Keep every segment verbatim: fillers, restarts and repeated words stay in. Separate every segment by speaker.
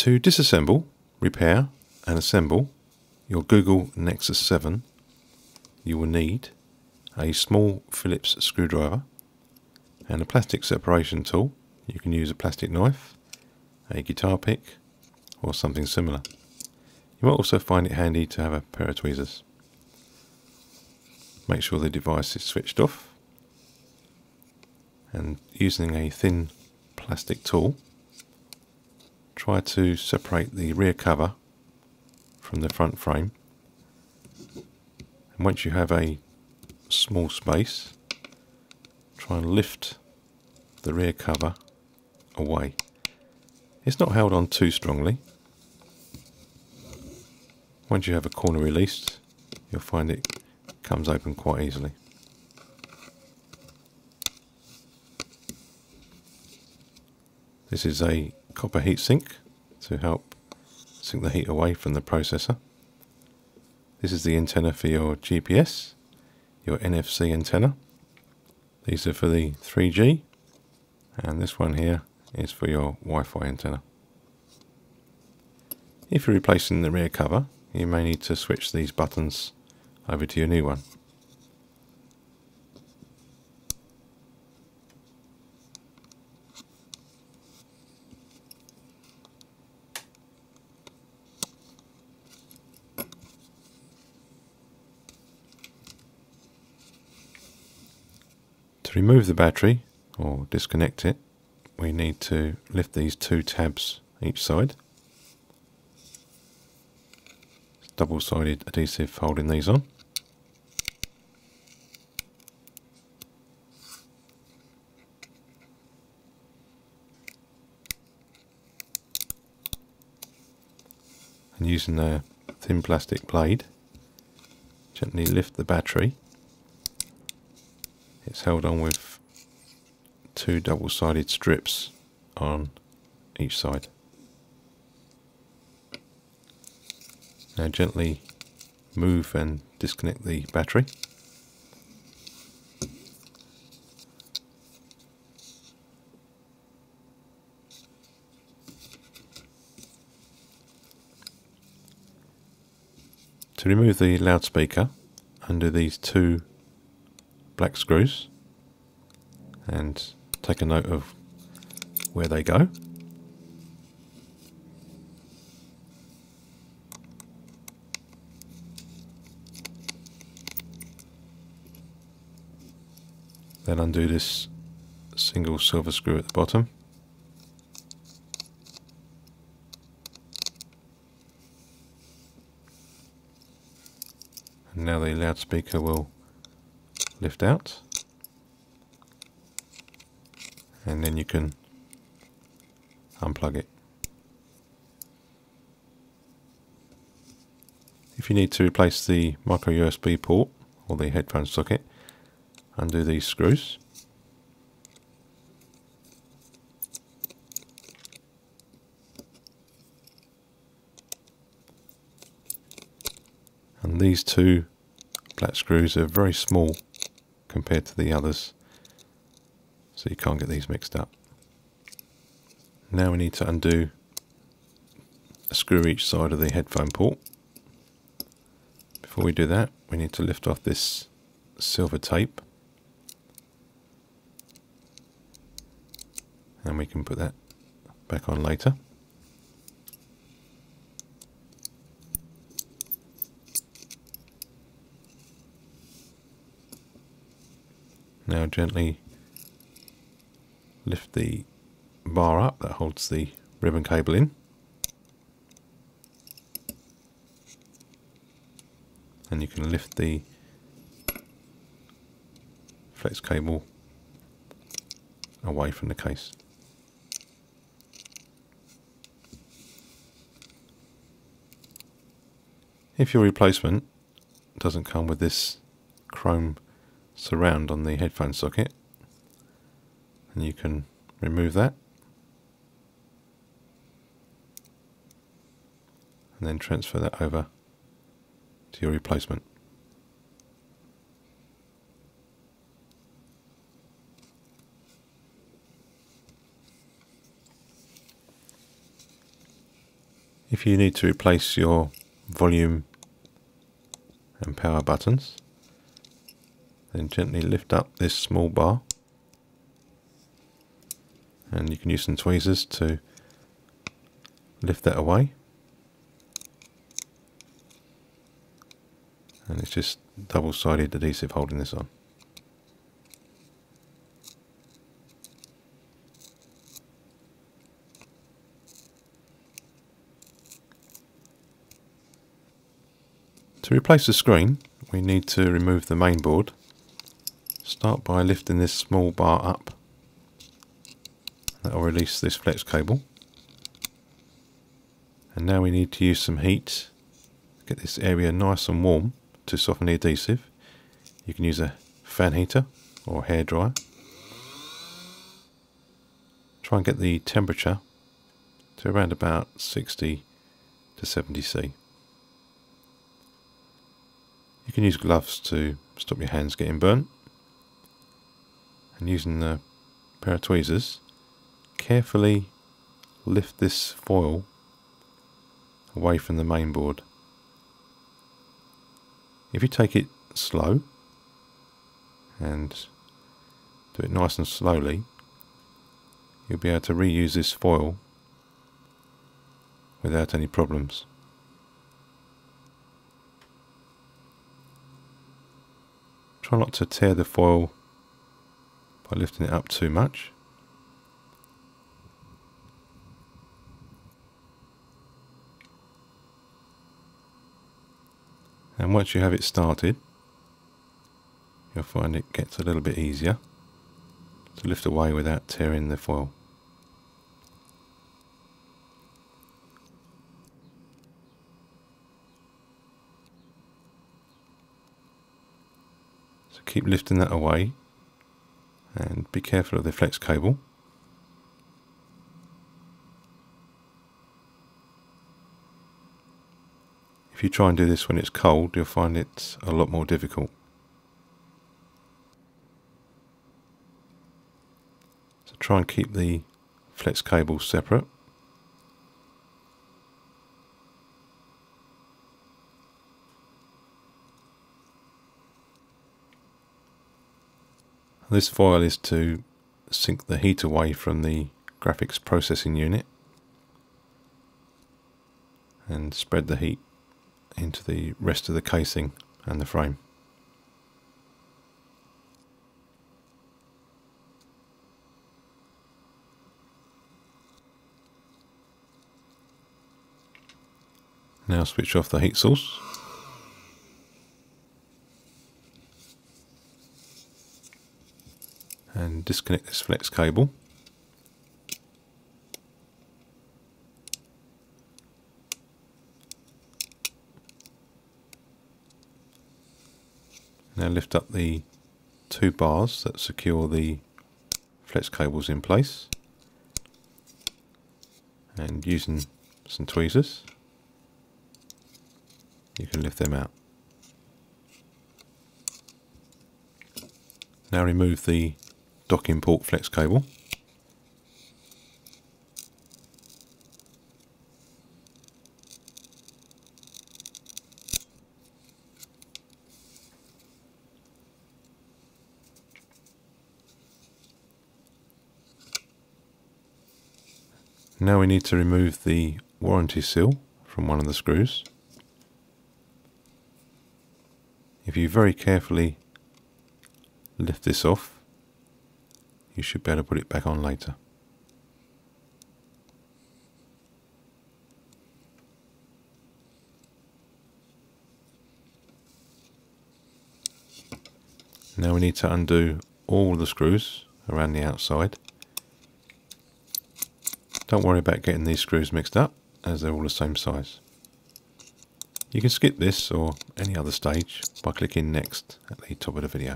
Speaker 1: To disassemble, repair and assemble your Google Nexus seven, you will need a small Phillips screwdriver and a plastic separation tool. You can use a plastic knife, a guitar pick or something similar. You might also find it handy to have a pair of tweezers. Make sure the device is switched off, and using a thin plastic tool, try to separate the rear cover from the front frame. And once you have a small space, try and lift the rear cover away. It's not held on too strongly. Once you have a corner released, you'll find it comes open quite easily. This is a copper heatsink to help sink the heat away from the processor. This is the antenna for your G P S, your N F C antenna. These are for the three G, and this one here is for your Wi-Fi antenna. If you're replacing the rear cover, you may need to switch these buttons over to your new one. To remove the battery or disconnect it, we need to lift these two tabs each side. Double-sided adhesive holding these on. And using a thin plastic blade, gently lift the battery. It's held on with two double-sided strips on each side. Now gently move and disconnect the battery. To remove the loudspeaker, undo these two black screws and take a note of where they go. Then undo this single silver screw at the bottom. And now the loudspeaker will lift out. And then you can unplug it. If you need to replace the micro U S B port or the headphone socket, undo these screws. And these two black screws are very small compared to the others, so you can't get these mixed up. Now we need to undo a screw each side of the headphone port. Before we do that, we need to lift off this silver tape, and we can put that back on later. Now gently lift the bar up that holds the ribbon cable in, and you can lift the flex cable away from the case. If your replacement doesn't come with this chrome surround on the headphone socket, then you can remove that and then transfer that over to your replacement. If you need to replace your volume and power buttons, then gently lift up this small bar, and you can use some tweezers to lift that away. And it's just double-sided adhesive holding this on. To replace the screen, we need to remove the main board. Start by lifting this small bar up. That will release this flex cable. And now we need to use some heat. Get this area nice and warm to soften the adhesive. You can use a fan heater or a hairdryer. Try and get the temperature to around about sixty to seventy C. You can use gloves to stop your hands getting burnt. And using a pair of tweezers, carefully lift this foil away from the main board. If you take it slow and do it nice and slowly, you'll be able to reuse this foil without any problems. Try not to tear the foil by lifting it up too much. And once you have it started, you'll find it gets a little bit easier to lift away without tearing the foil. So keep lifting that away and be careful of the flex cable. If you try and do this when it's cold, you'll find it's a lot more difficult. So try and keep the flex cables separate. This foil is to sink the heat away from the graphics processing unit and spread the heat into the rest of the casing and the frame. Now switch off the heat source. And disconnect this flex cable. Now lift up the two bars that secure the flex cables in place, and using some tweezers you can lift them out. Now remove the docking port flex cable. Now we need to remove the warranty seal from one of the screws. If you very carefully lift this off, you should be able to put it back on later. Now we need to undo all the screws around the outside. Don't worry about getting these screws mixed up, as they're all the same size. You can skip this or any other stage by clicking next at the top of the video.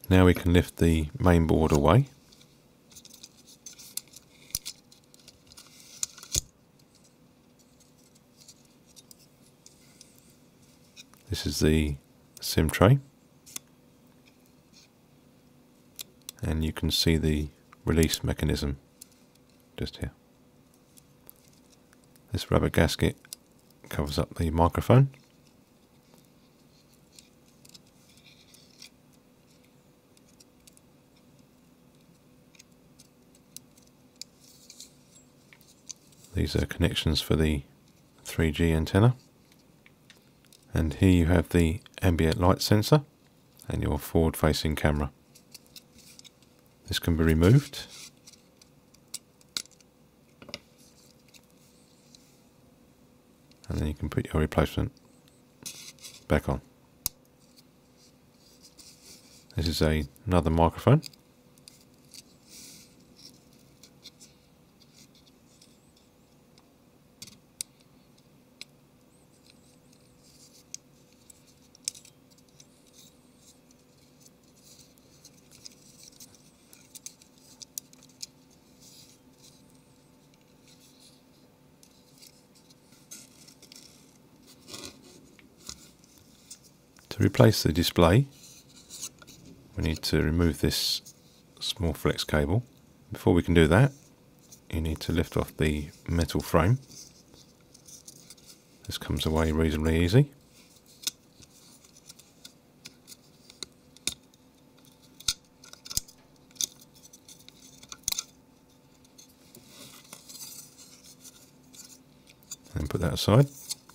Speaker 1: Now we can lift the main board away. This is the SIM tray, and you can see the release mechanism just here. This rubber gasket covers up the microphone. These are connections for the three G antenna. And here you have the ambient light sensor and your forward facing camera. This can be removed. And then you can put your replacement back on. This is a, another microphone. To replace the display, we need to remove this small flex cable. Before we can do that, you need to lift off the metal frame. This comes away reasonably easy. And put that aside.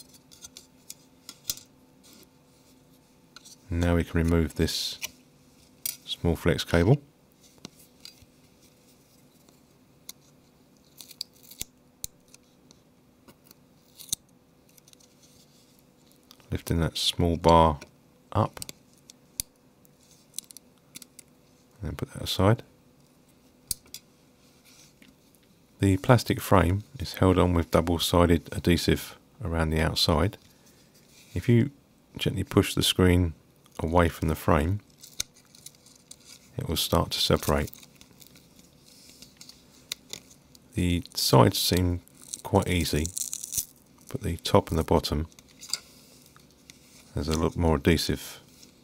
Speaker 1: Now we can remove this small flex cable. Lifting that small bar up. And then put that aside. The plastic frame is held on with double-sided adhesive around the outside. If you gently push the screen away from the frame, it will start to separate. The sides seem quite easy, but the top and the bottom, there's a lot more adhesive.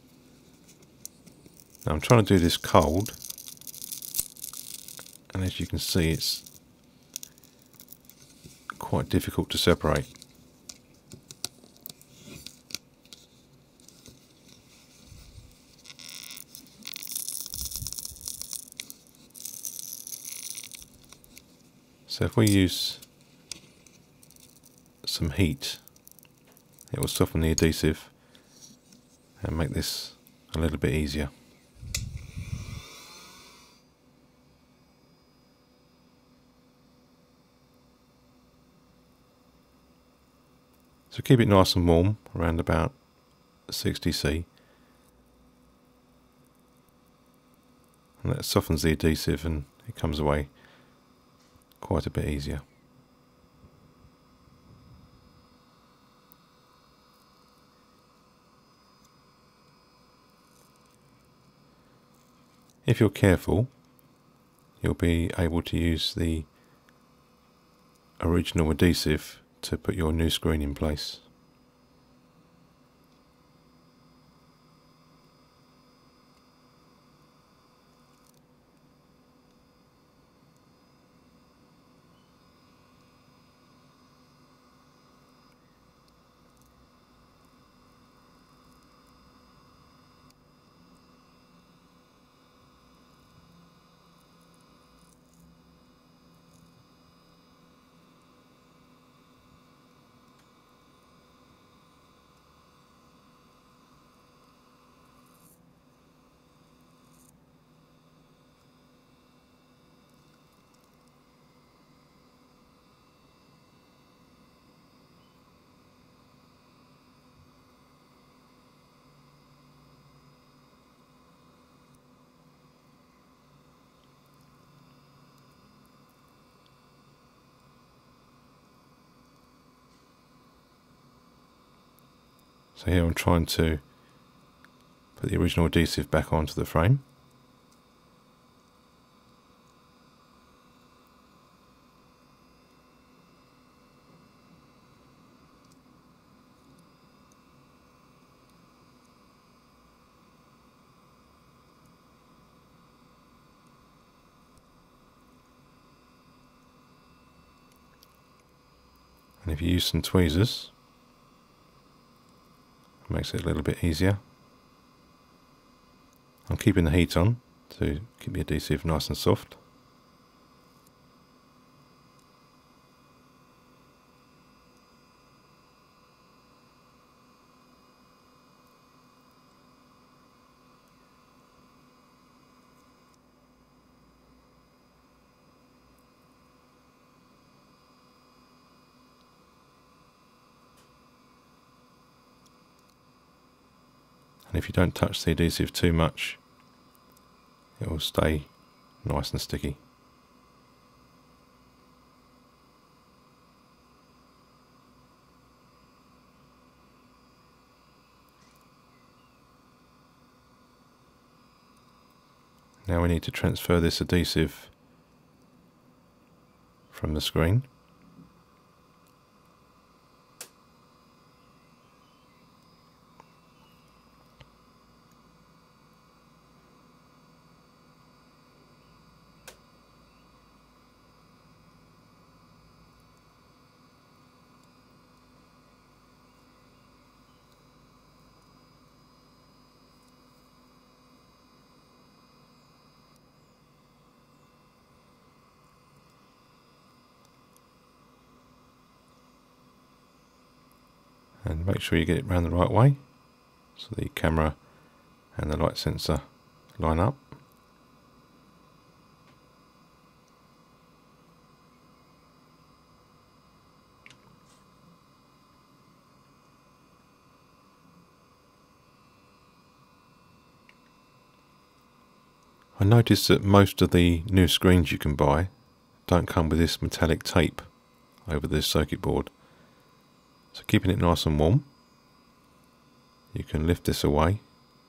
Speaker 1: Now I'm trying to do this cold, and as you can see it's quite difficult to separate. So if we use some heat, it will soften the adhesive and make this a little bit easier. So keep it nice and warm, around about sixty C. And that softens the adhesive and it comes away quite a bit easier. If you're careful, you'll be able to use the original adhesive to put your new screen in place. So here I'm trying to put the original adhesive back onto the frame. And if you use some tweezers, it makes it a little bit easier. I'm keeping the heat on to keep the adhesive nice and soft. And if you don't touch the adhesive too much, it will stay nice and sticky. Now we need to transfer this adhesive from the screen. And make sure you get it round the right way so the camera and the light sensor line up. I noticed that most of the new screens you can buy don't come with this metallic tape over this circuit board. So keeping it nice and warm, you can lift this away.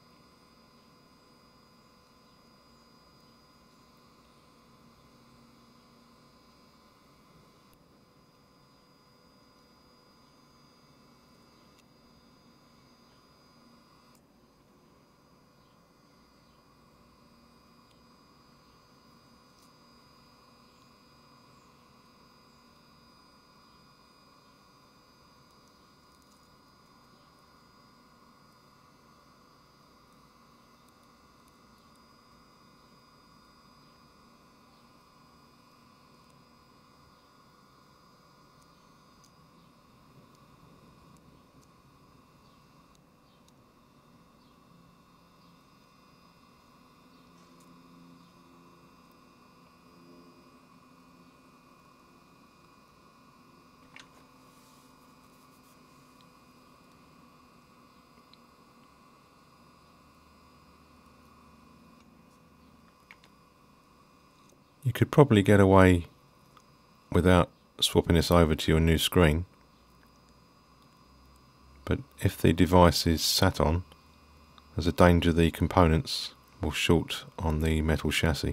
Speaker 1: You could probably get away without swapping this over to your new screen, but if the device is sat on, there's a danger the components will short on the metal chassis.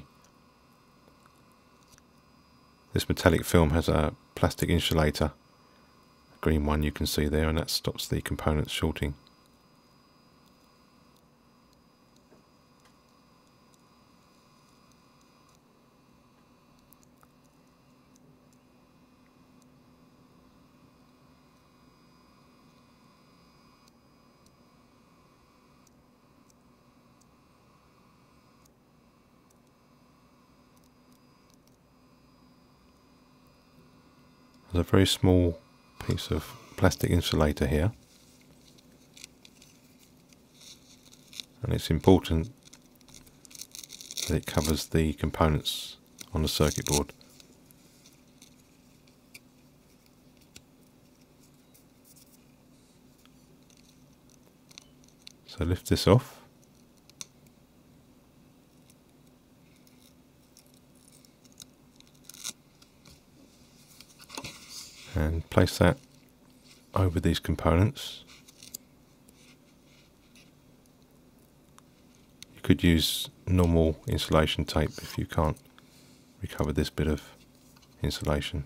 Speaker 1: This metallic film has a plastic insulator, a green one you can see there, and that stops the components shorting. There's a very small piece of plastic insulator here, and it's important that it covers the components on the circuit board. So lift this off. And place that over these components. You could use normal insulation tape if you can't recover this bit of insulation.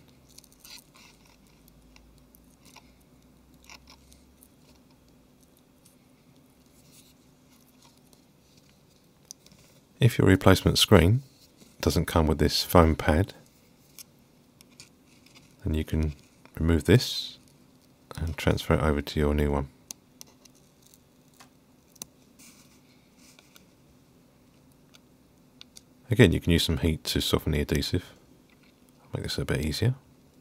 Speaker 1: If your replacement screen doesn't come with this foam pad, then you can remove this and transfer it over to your new one. Again, you can use some heat to soften the adhesive, make this a bit easier.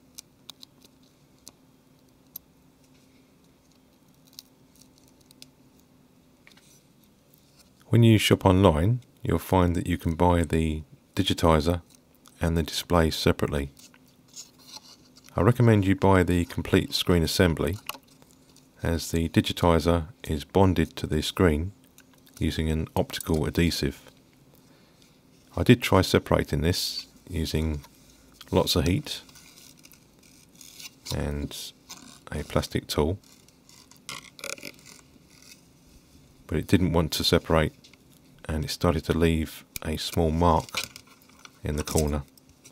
Speaker 1: When you shop online, you'll find that you can buy the digitizer and the display separately. I recommend you buy the complete screen assembly, as the digitizer is bonded to the screen using an optical adhesive. I did try separating this using lots of heat and a plastic tool, but it didn't want to separate and it started to leave a small mark in the corner.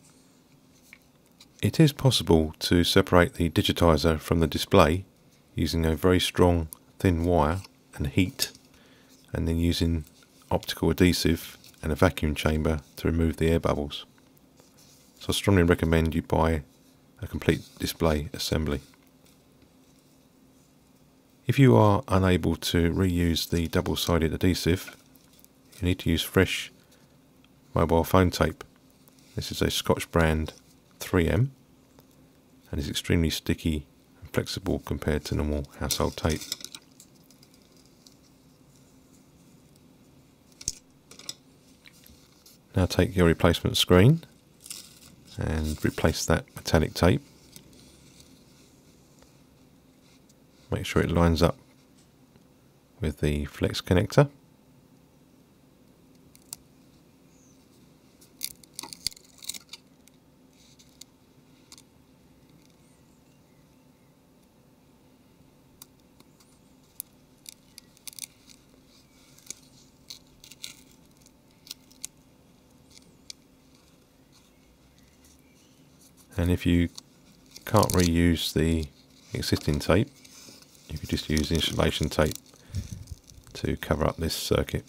Speaker 1: It is possible to separate the digitizer from the display using a very strong thin wire and heat, and then using optical adhesive and a vacuum chamber to remove the air bubbles. So I strongly recommend you buy a complete display assembly. If you are unable to reuse the double-sided adhesive, you need to use fresh mobile phone tape. This is a Scotch brand three M and is extremely sticky and flexible compared to normal household tape. Now take your replacement screen and replace that metallic tape. Make sure it lines up with the flex connector. And if you can't reuse the existing tape, you could just use insulation tape to cover up this circuit.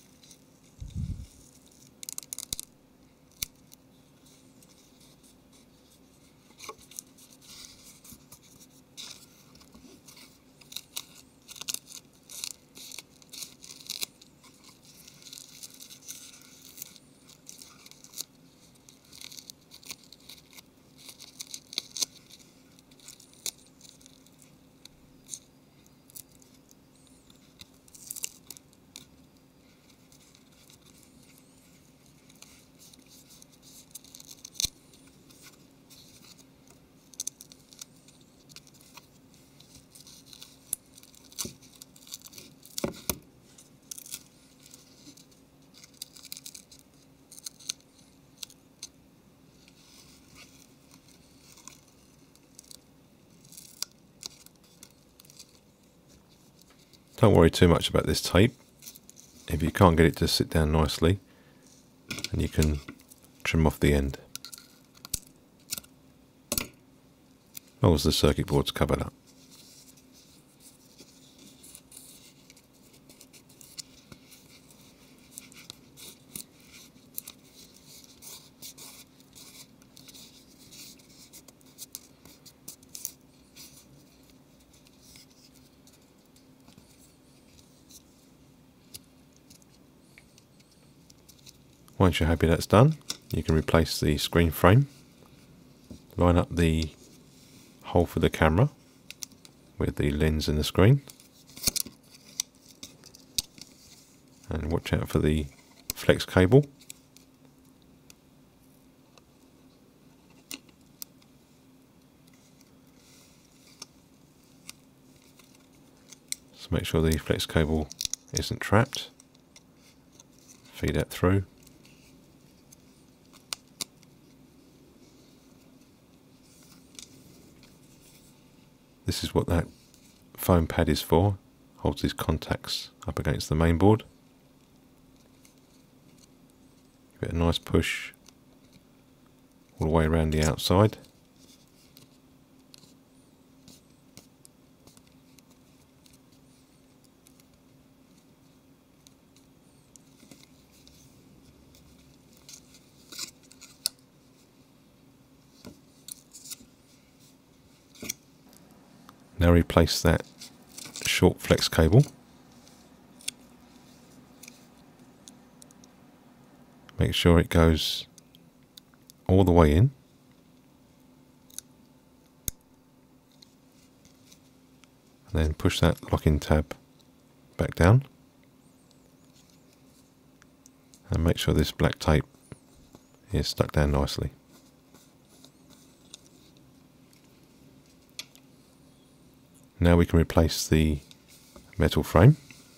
Speaker 1: Don't worry too much about this tape. If you can't get it to sit down nicely, then you can trim off the end, as long as the circuit board's covered up. Once you're happy that's done, you can replace the screen frame, line up the hole for the camera with the lens and the screen, and watch out for the flex cable. So make sure the flex cable isn't trapped. Feed that through. This is what that foam pad is for, holds these contacts up against the main board. Give it a nice push all the way around the outside. Now replace that short flex cable. Make sure it goes all the way in. And then push that lock-in tab back down. And make sure this black tape is stuck down nicely. Now we can replace the metal frame.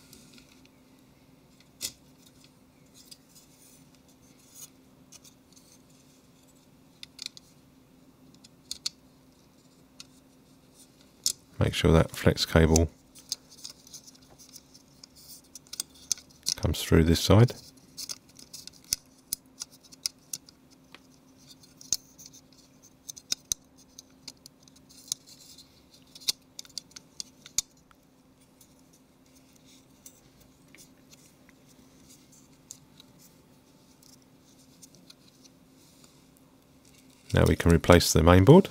Speaker 1: Make sure that flex cable comes through this side. Now we can replace the mainboard.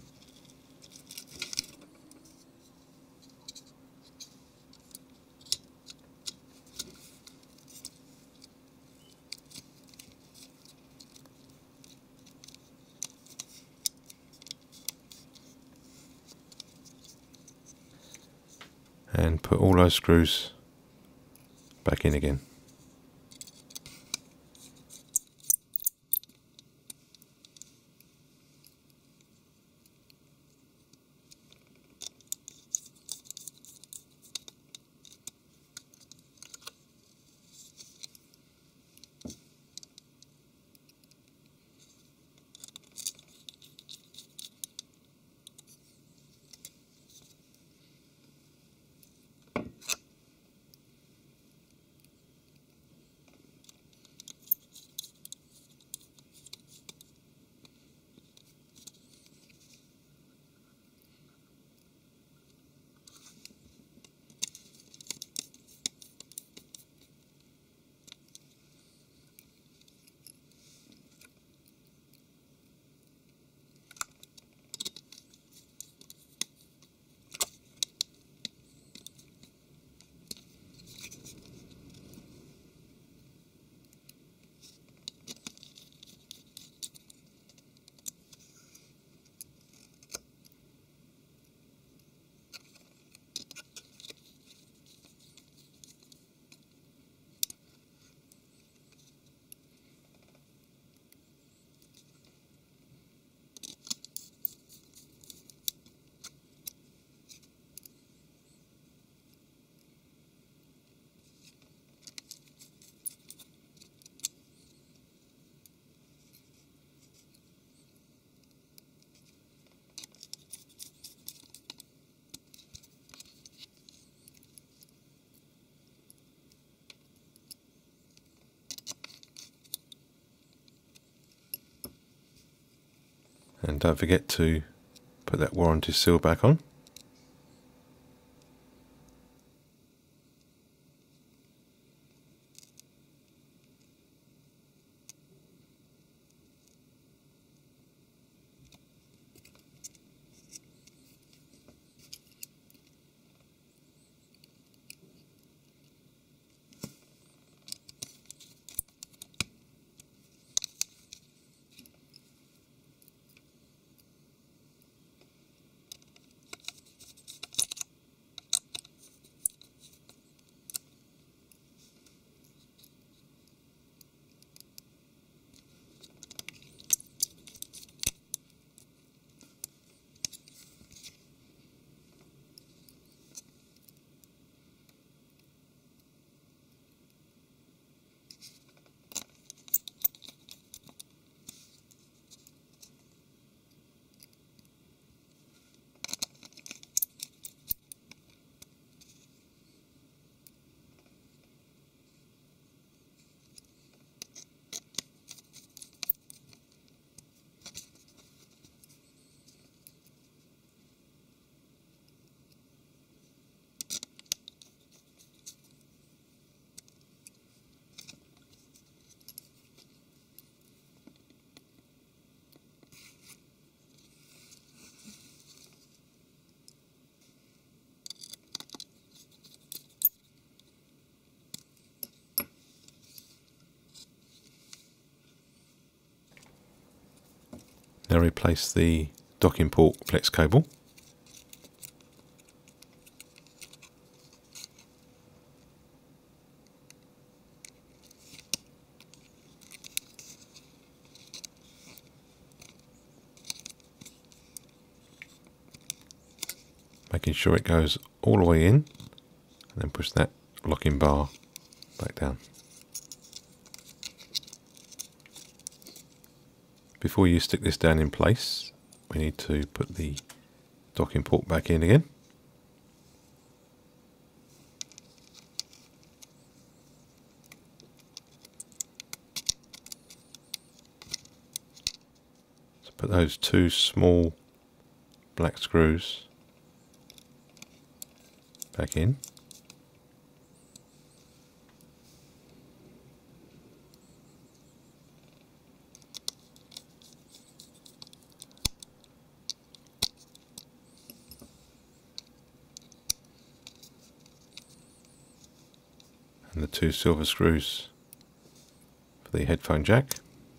Speaker 1: And put all those screws back in again. And don't forget to put that warranty seal back on. Now replace the docking port flex cable. Making sure it goes all the way in, and then push that locking bar back down. Before you stick this down in place, we need to put the docking port back in again. So put those two small black screws back in. And the two silver screws for the headphone jack.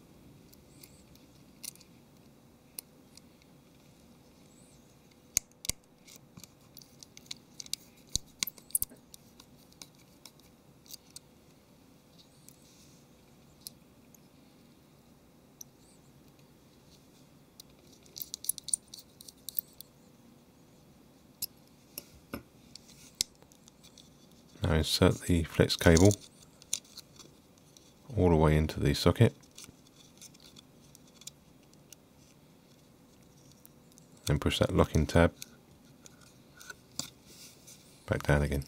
Speaker 1: Now insert the flex cable all the way into the socket, then push that locking tab back down again.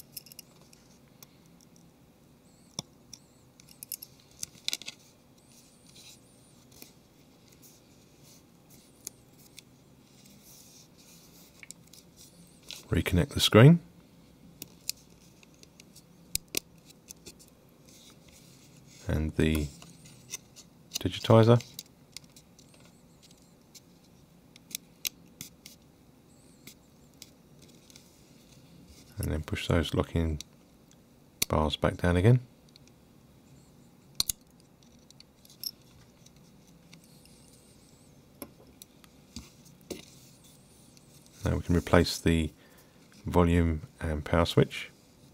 Speaker 1: Reconnect the screen. And the digitizer. And then push those locking bars back down again. Now we can replace the volume and power switch.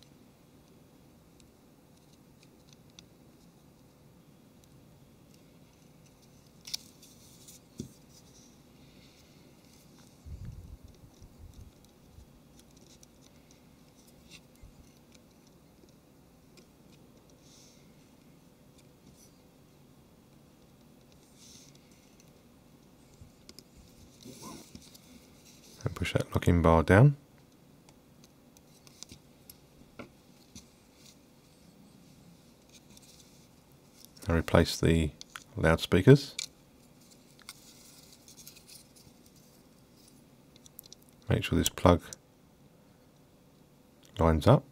Speaker 1: And push that locking bar down. Now replace the loudspeakers. Make sure this plug lines up.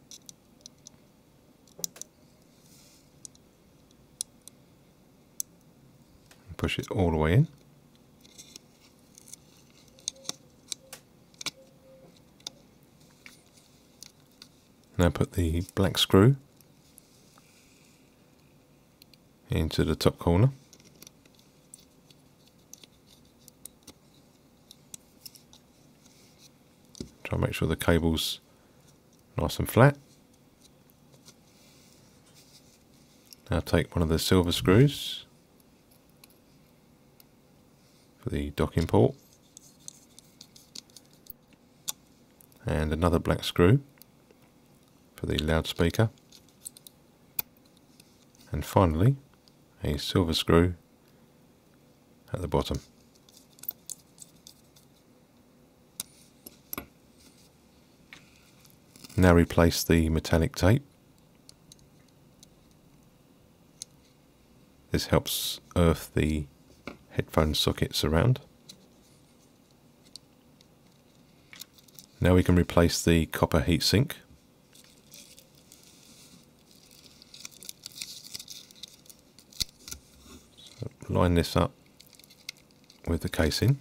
Speaker 1: And push it all the way in. Now put the black screw into the top corner. Try and make sure the cable's nice and flat. Now take one of the silver screws for the docking port and another black screw for the loudspeaker, and finally a silver screw at the bottom. Now replace the metallic tape. This helps earth the headphone sockets around. Now we can replace the copper heatsink. So line this up with the casing.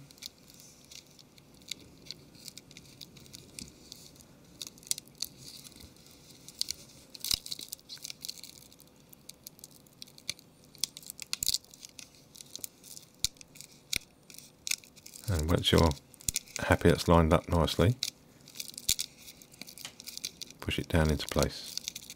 Speaker 1: And once you're happy it's lined up nicely, push it down into place.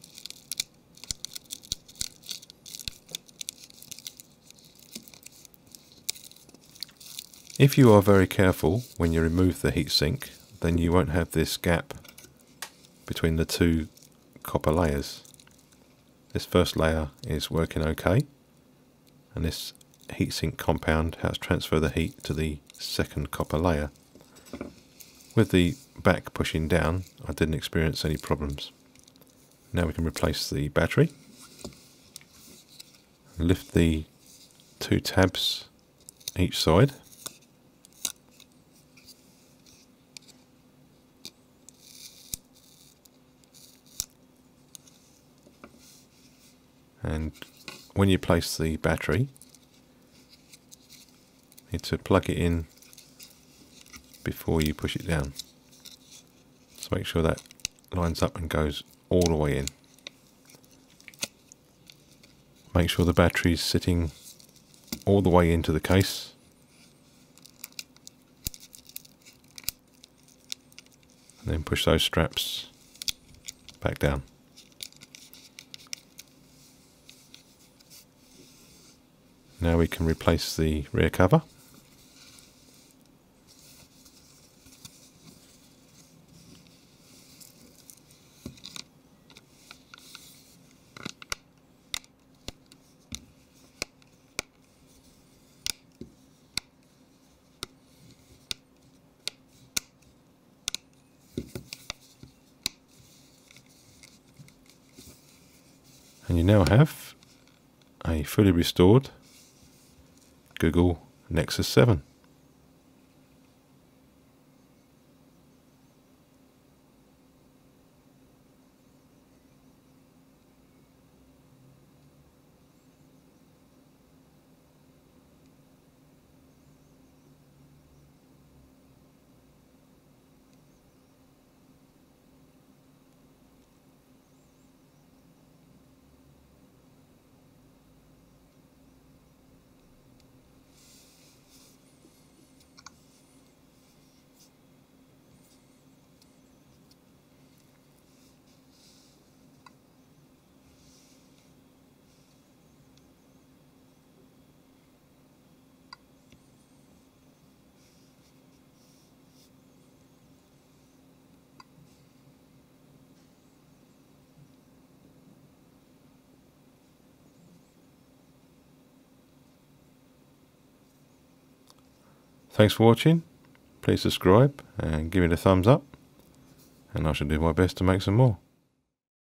Speaker 1: If you are very careful when you remove the heatsink, then you won't have this gap between the two copper layers. This first layer is working okay, and this heatsink compound helps transfer the heat to the second copper layer. With the back pushing down, I didn't experience any problems. Now we can replace the battery. Lift the two tabs each side. And when you place the battery, you need to plug it in before you push it down. So make sure that lines up and goes all the way in. Make sure the battery is sitting all the way into the case. And then push those straps back down. Now we can replace the rear cover. And you now have a fully restored Google Nexus seven. Thanks for watching. Please subscribe and give it a thumbs up, and I shall do my best to make some more.